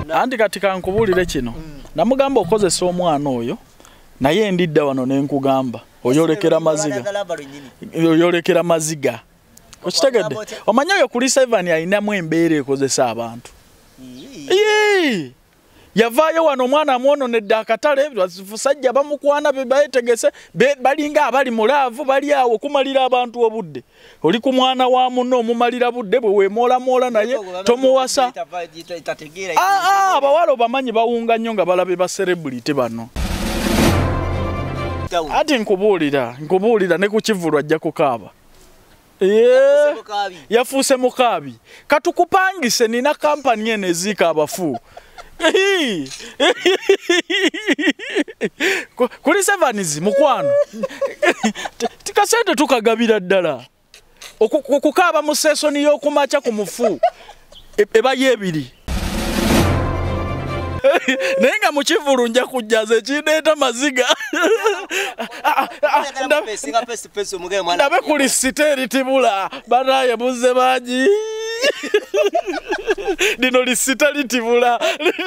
Andi katika nkubulire kino. Namugamba okozesa omwana oyo. Naye ndidda wano nenkugamba. Oyolekera maziga. Oyolekera maziga. Okitegedde? Omanyayo kuli 7 ayinamu embeera ekozesa abantu. Yavaayo wano omwana mwononedde akatale basajja bamukwana bebayetegese balinga abali mulaavu bali awo kumalira abantu obudde. Oli ku mwana wa munno omumalira budde bwe weemoola naye tomuwasa. Abawala bamanyi bawunga nnyo nga balabe ba celebrity bano. Ati nkubuulira ne ku Kivulu ajja kukaaba. Yafuuse mukaabi. Katukupangise nina kampani eno eziika abafu. Kuli 7 mukwano. Tikasente tukagabira ddala. Okukaaba mu sesoni y'okumaca ku mufu. Eba yebiri. Nenga mu Kivulu nja kujjaza ekireeta maziga. Ndabe kuli siteri tibula banaye buze baji. Dino lisita litibula.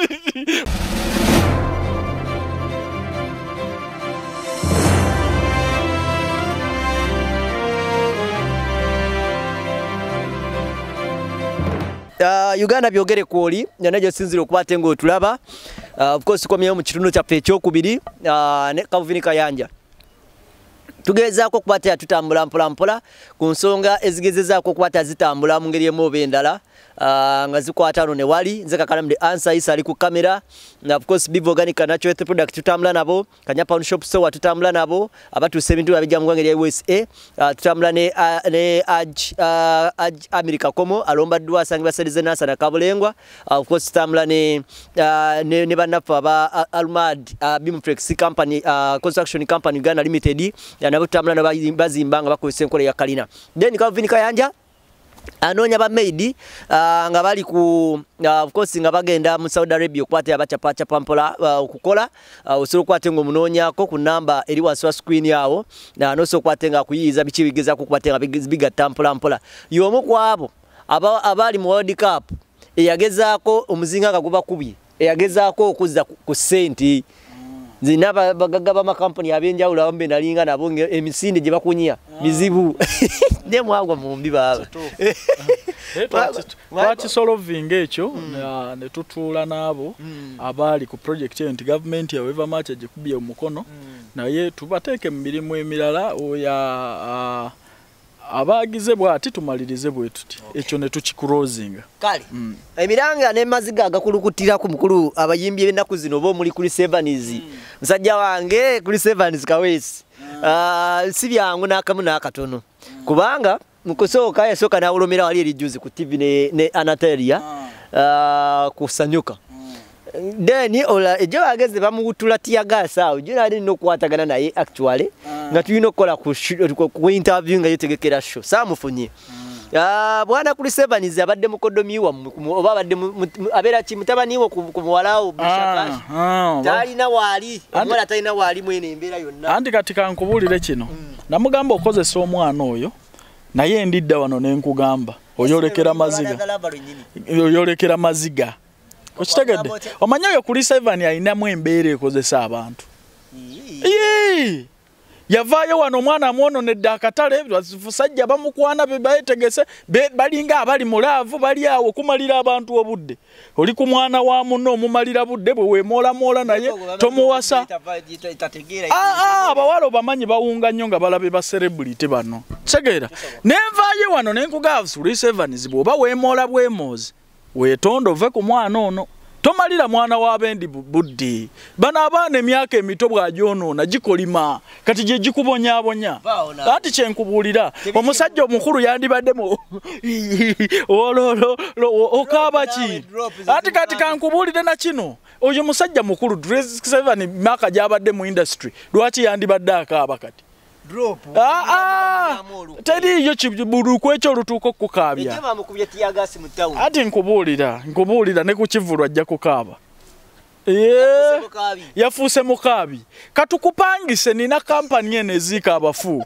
Uganda byogere kwoli najo sinziro kubate ngo tulaba of course komyeyo mu kitundu kya pecho kubiri ne Kavuni Kayanja tugezaako kubate tutambula mpola ku nsonga ezigezezaako kubate zitambula mu ngeri emu bendala nga zikwata no ne wali nze KAKALAAMU answer isa ali ku kamera na of course Biv Organic natural product tutambula nabo Kanya Pound Shop so tutambula nabo abatuse ebintu abijja mu ngeri ya USA tutambula ne America komo alomba dwa sangi basalize nasa na kabulengwa of course tutambula ne banafa aba Almad Bimflex company construction company Uganda Limited nabo tutambula na bazimbanga bakozesa enkola ya kalina then Kavuni Kayanja anonya ba maid nga bali ku of course nga bagenda mu Saudi Arabia kwate abachapa pampola okukola osoro kwate ngo munonyako ku namba eri waswa screen yawo na noso kwate nga kuyiza bichibigeza ku kwate nga biga tampola yomo kwabo abali mu World Cup eyagezaako omuzinga nga kubye eyagezaako okuzza ku senti zinaba bagagaba makampani abenjawulo abambe nalinga nabo emisinde gye bakunyia mizibu demo agwa mumbi baba Twakisolvinga ekyo ne tutuula nabo abali ku project enti government ya weva match agikubye omukono naye tubateeke mu mirimu emirala oya abagize bwati tumalirize bwe tuti ekyo ne tukicrosinga kale emiranga ne maziga agakulukutira ku mukulu abayimbi b'ennaku zino bo muri kuri 7s musajja wange kuri 7s kawesi sibyangu nakamu nakatono kubanga mukusooka yasoka na ulomera wali erijuzi ku TV ne Anatelia kusanyuka then ola ejo bageze bamutula tiagasa ujira ali no kwatagana naye actually nga tuyino kola ku interview nga yotegekera show samufunye bwana kuli 7s abadde mukodomiwa oba abadde abera kimutabaniwo ku mwalao Brisher talina wali omwala talina wali mwene embera yonna andi katika nkubulire kino namugamba okozesa omwana oyo naye ndidda wano nenkugamba oyolekera maziga Okitegedde? Omanyayo kuli 7 ayinamu embeera ekozesa abantu. Yavaayo wano omwana mwononedde akatale basajja bamukwana bebayetegese balinga abali mulaavu bali awo kumalira abantu obudde. Oli ku mwana wa munno omumalira budde bwe weemoola naye tomuwasa. Abawala bamanyi bawunga nnyo nga balabe ba celebrity bano. Kitegeera? Nenvaayo wano nenkugamba kuli 7 bw'oba weemoola bwemoozi. Weetondo ve ku mwana ono tomalira mwana wa bendi buddi bana abaana emyaka emito bw'ajonoona gikolima kati gye gikubonyabonya ati kyenkubulira omusajja omukulu yandibaddemu okaaba ki ati kati kankubulire na kino oyo musajja mukulu 7 myaka gy'abadde mu industry lwaki yandibadde akaaba kati drop tedi yo kiburu kwekyo lutuko kukabya ejema mukubye tiagasi mu town ati nkubulira ne ku Kivulu ajja kukaba yafuuse mukabi katukupangise nina kampani eno eziika abafu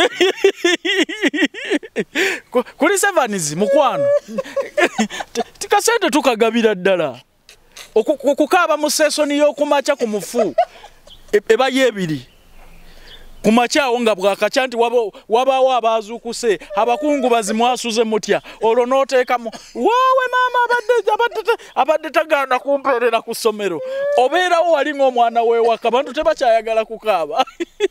kuli 7s mukwano akasente tukagabira ddala okukaaba mu sesoni y'okumaca ku mufu eba yebiri kumachawo nga bwakacha nti wabaawo abazuukuse abakungu bazimwasuze mutya olwo n'oteekamu wowe maama abadde tagaana kumpeerera ku ssomero obeerawo wali ng'omwana weewaka bantu tebakyayagala kukaaba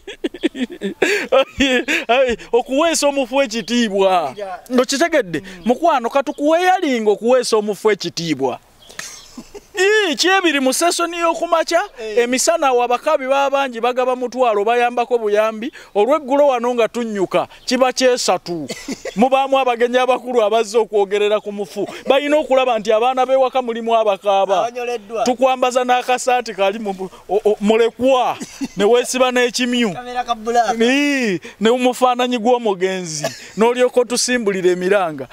okuweesa omufu ekitiibwa nokitegedde mukwano katukuweeyalinga okuweesa omufu ekitiibwa kyebiri mu sesoni y'okumaca emisana wabakabi babangi bagaba mutwalo bayambako buyambi olw'eggulo wano nga tunnyuka kiba kyesatu mubaamu abagenyi abakulu abazze okwogerera ku mufu balina okulaba nti abaana b'ewaka mulimu abakaaba tukwambaza n'akasaati kali mulekwa ne weesiba n'ekimyu ne umufaananyi gw'omugenzi n'olyoka otusimbulira emiranga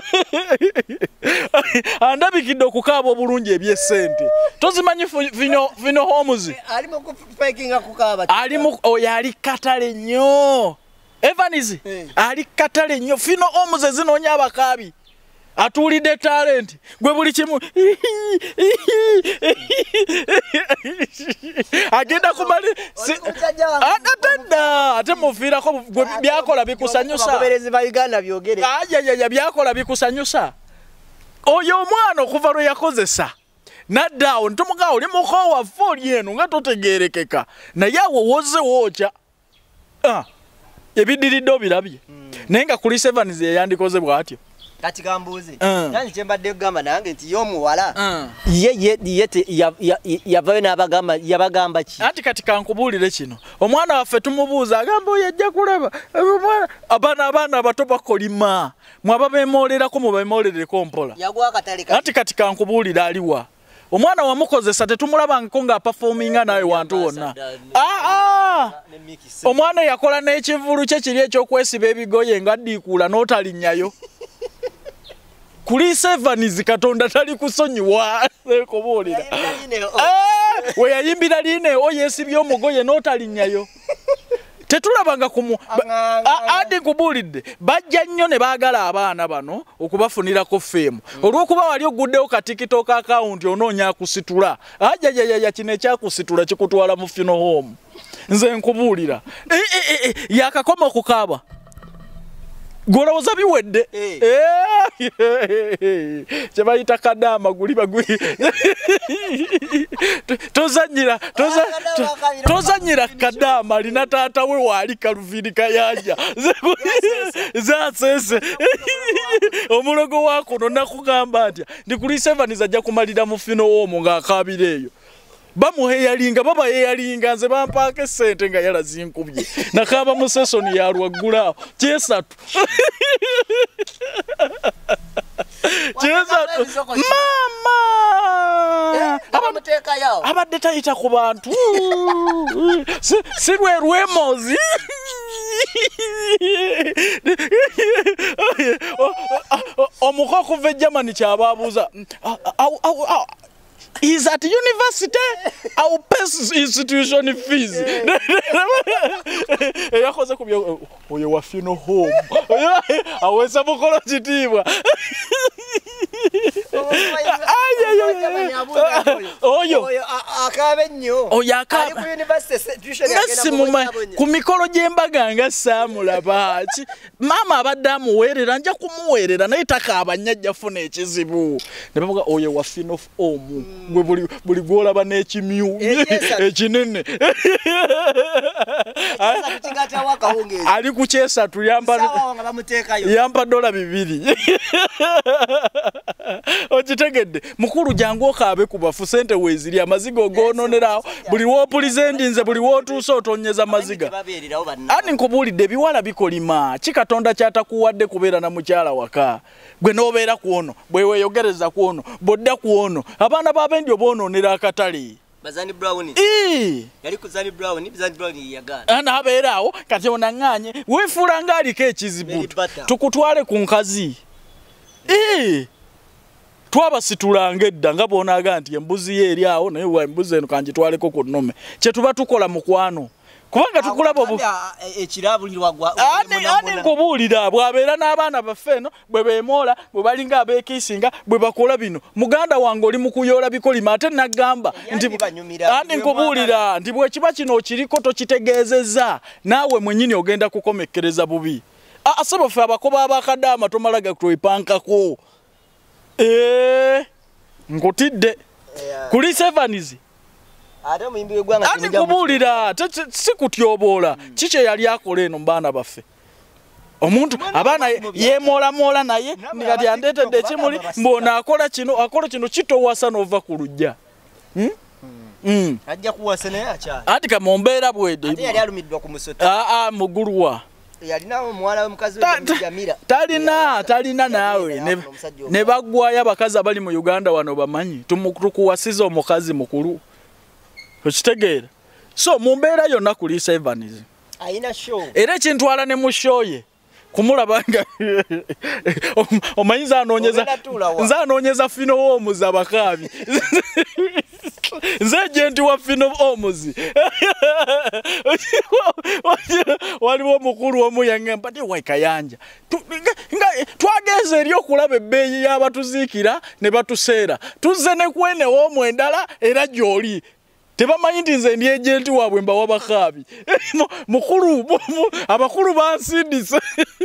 andabikidde okukaaba obulungi eby'essente tozimanyi vino homes alimu kupekinga kukaaba oyo ali katale nnyo Evanizi ali katale nnyo vino homes zinoonya abakaabi atuulidde talent gwe buli kimu agenda kumali agatenda ate mufiirako byakola bikusanyusa byakola bikusanyusa oyo omwana okuva lwe yakozesa naddaawo ntomugaawo oli mukoowa fooli eno nga totegeerekeka naye awo woze wookya ebiddiridde obirabye naye nga kuli Sevens yeyandikoze bw'atyo kati kambuuze nani kyembadde kugamba nange nti y'omuwala ye yavayo n'abagamba yabagamba ki anti kati kankubuulire kino omwana waffe tumubuuza agamba oyo ajja kulaba abaana abato bakolima mwaba beemoolerako mubeemoolereko mpola anti kati kankubuulire aliwa omwana wamukozesa tetumulabangako ng'apafominga nawe wantu wonna omwana yakola n'ekivulu kye kiri ekyokwesiba ebigoye nga addiikuula n'otalinnyayo kuli Sevens Katonda tali kusonyiwa kubuulira we yayimbira lineewo yeesibye omugoye n'otalinnyayo tetulabanga adi kubuulidde bajja nnyo ne baagala abaana bano okubafunirako feemu olw'okuba wali oguddewo ka TikTok account onoonya akusitula ajajajaya kino ekyakusitula kikutwala mu funeral home nze nkubuulira yakakoma okukaaba golowooza biwedde kyebayita kadaama guli tozanyira kadaama alina taata we waali kaluviri kayanja zasese omulogo wakuno nakugamba ntya ndi kuli Sevens ajja kumalira mu funeral home ng'akaabira eyo bamuheyalinga babaheyalinga nze bampaaka essente nga yalazinkubye nakaaba mu sesoni ya lwaggulaawo kyesatu mama abadde tayita ku bantu si lwe lwemozi omuko okuva e Germany kyabaabuuza is at university our best institution fees yakoze kubyo oyo wa funeral home awesa mukolo kitiibwa oyo akabe nnyo oyo akabe ku university institution ku mikolo gy'embaga nga saamulaba maama abadde amuweerera nja kumuweerera naye takaaba nnyo ajja funa ekizibu ne bavuga oyo wa funeral home gwe buli gwolaba n'ekimyu ekinene ali ku kyesatu yamba $200 okitegedde mukulu jangu okaabe ku bafu sente weeziri amaziga ogoononerawo buli w'opulizendinze buli w'otuuse otonyeza amaziga ani nkubuulidde ebiwala bikolima kikatonda kyatakuwadde kubeera na mukyala waka gwe n'obeera ku ono bwe weeyogereza ku ono bodda ku ono abaana b'abendi oboonoonera akatale Bazani Brown yali kuzani Brown yagana ana abeeraawo kati onaŋŋaanye weefuula ng'aliko ekizibu tukutwale ku nkazi twabasitulanga edda nga boonaaga nti embuzi ye eri awo naye embuzi eno kangitwaleko ku nnome kye tuba tukola mukwano kubanga tukulaba ekirabulirwa gwa ani nkubuulira bw'abeera n'abaana baffe eno bwe beemoola bwe balinga abeekiisinga bwe bakola bino muganda wange oli mu kuyoola bikolima ate nagamba ani nkubuulira nti bwe kiba kino okiriko tokitegeezezza naawe mwennyini ogenda kukomekkereza bubi asaba ffe abakoba abakadaama tomala gatwepankako nkutidde kuli Sevens ani kubuulira si kutyoboola kiki yali akola eno mu baana baffe omuntu abaana yeemoolamoola naye kati andeetedde ekimuli mbona akola kino kitowasa n'ova ku lujja ajja kuwasa naye akyali anti kamombeera bwedde yali alumiddwa ku musota mugulwa yalinawo muwala w'omukazi Jamila talina naawe ne baggwayo abakazi abali mu Uganda wano bamanyi tukuwasiza omukazi mukulu okitegeera so mu mbeera yonna kuli Sevens ayina show era ekintwala ne mu show ye kumulaba nga omanyi nze anoonyeza Fino Homes abakaabi nze ejenti wa Fino Homes waliwo omukulu omu yangamba nti wai Kayanja twagenze eri okulaba ebbeeyi y'abatuziikira ne batuseera tuzze ne kwenewo omwendala era gy'oli tebamanyi nti nze ndi ejenti waabwe mbawa bakaabi abakulu bansindise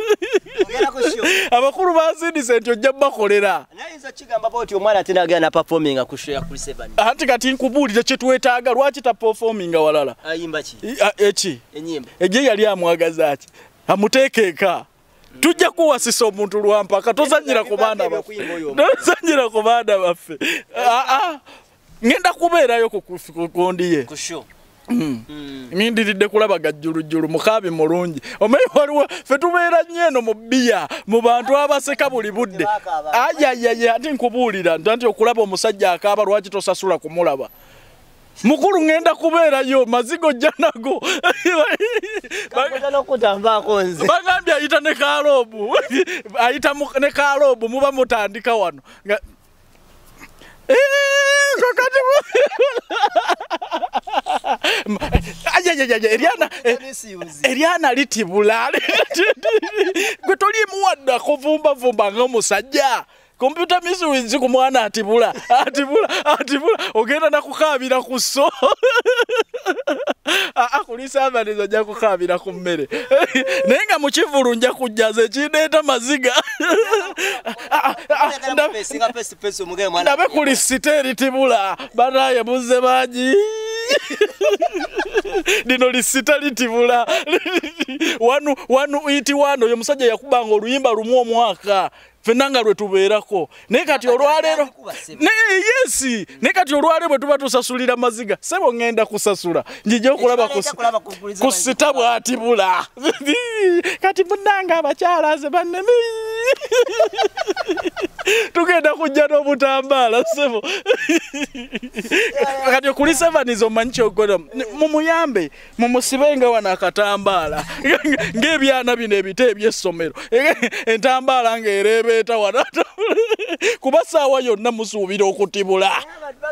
abakulu bansindise nti ojja bakolera anti kati nkubuulire kyetwetaaga lwaki taperforminga walala eki ejye yali amwagaza ki amuteekeeka tujja kuwasisa omuntu lwampaka tozanyira ku baana baffe ngenda kubeerayo kukondiye nindiridde kulaba gajjulujjulu mukaabi mulungi omanyi waliwo ffe tubeera nnyo eno mu bbiya mu bantu abaseka buli budde ayayaya ati nkubuulira nti okulaba omusajja akaaba lwaki tosasula kumulaba mukulu ngenda kubeerayo mazigo jja nago bagambye ayita ne kaaloobu ayita ne kaaloobu muba mutandika wano Eriana litibula gwe tolimuwadde akuvumba ng'omusajja kompyuta misuwinzi ku mwana atibula ogenda nakukaabira ku sso kuli Sevens ajja kukaabira ku mmere naye nga mu kivulu nja kujjaza ekindeeta maziga ndabe kuli siteeri tibula banaye buzze bangi dino lisita litibula wanu iti wano oyo musajja yakubanga oluyimba lumu omwaka ffenna nga lwe tubeerako naye kati olwaleero yesi naye kati olwaleero bwe tuba tusasulira maziga sebo ngenda kusasula njijja okulaba ku sita bw'atibula kati munnanga abakyala ze bannemi tugenda kujja n'obutambaala sebo kati okuli Sevens omanyi kyokola mumuyambe mumusibenga wano akatambaala ng'ebyana bino ebito eby'essomero entambaala ng'ereebeeta wano kuba saawa yonna musuubira okutibula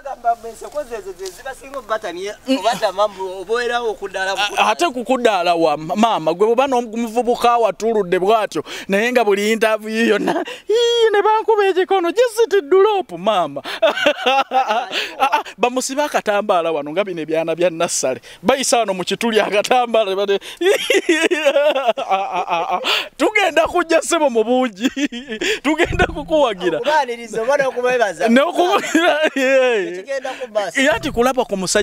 ate kukudaala wa maama gwe bwoba n'omuvubuka watuludde bw'atyo naye nga buli interview yonna ne bankuba ekikono gisitidduloopu maama bamusiba akatambaala wano nga bino ebyana bya nassale bayisa wano mu kituli akatambaala tugenda kujja ssebo mu bungi tugenda kukuwagira ati kulaba ku musajja